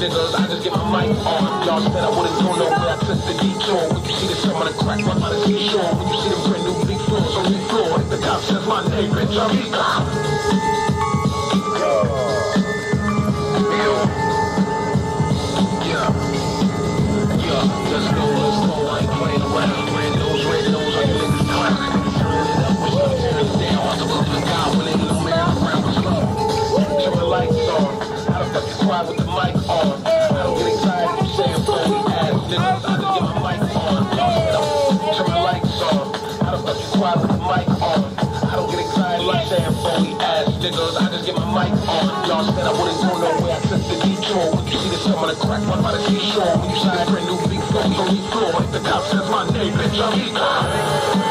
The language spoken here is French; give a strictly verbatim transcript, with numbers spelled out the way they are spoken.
niggas, I just get my mic on. Y'all said I wouldn't go nowhere, I took the detour. When you see the sun on the crack, right by the seashore. When you see the brand new big floors on the floor, if the cop says my name, bitch, I'm Ika. Yeah, yeah, let's go, let's go, I ain't playing around. Red nose, red nose, all you niggas clown. Turn it up, we're gonna turn it down. I still believe in God when ain't no man around with slow. Turn the lights on, how the fuck you quiet with the mic on? I don't get excited, you saying phony ass niggas, I just get my mic on. Turn the lights on, how the fuck you quiet with the mic on? I don't get excited, you saying phony ass niggas, I just get my mic on. Y'all said I wouldn't go nowhere, I took the detour. When you see the sun on the crack, right by the seashore. When you see the brand new big floors on the floor, if the cop says my name, bitch, I'm Ika.